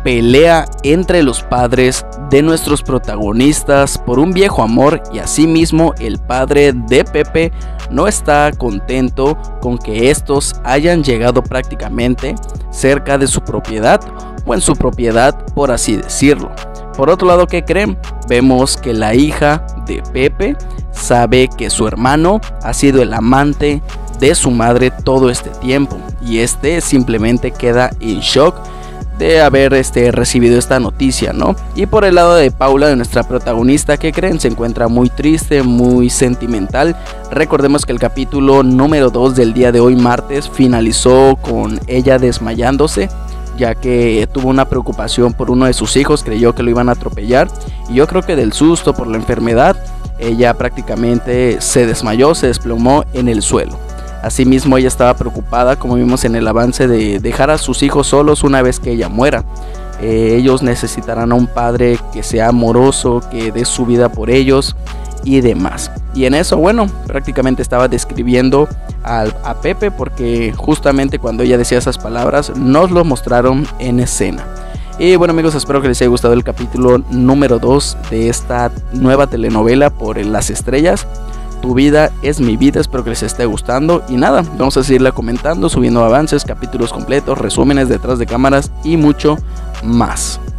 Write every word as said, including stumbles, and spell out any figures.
pelea entre los padres de nuestros protagonistas por un viejo amor, y asimismo el padre de Pepe no está contento con que estos hayan llegado prácticamente cerca de su propiedad, o en su propiedad por así decirlo. Por otro lado, ¿qué creen? Vemos que la hija de Pepe sabe que su hermano ha sido el amante de su madre todo este tiempo, y este simplemente queda en shock de haber este, recibido esta noticia, ¿no? Y por el lado de Paula, de nuestra protagonista, ¿qué creen? Se encuentra muy triste, muy sentimental. Recordemos que el capítulo número dos del día de hoy, martes, finalizó con ella desmayándose, ya que tuvo una preocupación por uno de sus hijos, creyó que lo iban a atropellar, y yo creo que del susto por la enfermedad, ella prácticamente se desmayó, se desplomó en el suelo. Asimismo, ella estaba preocupada, como vimos en el avance, de dejar a sus hijos solos una vez que ella muera. Eh, ellos necesitarán a un padre que sea amoroso, que dé su vida por ellos y demás. Y en eso, bueno, prácticamente estaba describiendo a, a Pepe, porque justamente cuando ella decía esas palabras nos lo mostraron en escena. Y bueno, amigos, espero que les haya gustado el capítulo número dos de esta nueva telenovela por Las Estrellas. Tu vida es mi vida, espero que les esté gustando. Y nada, vamos a seguirla comentando, subiendo avances, capítulos completos, resúmenes detrás de cámaras y mucho más.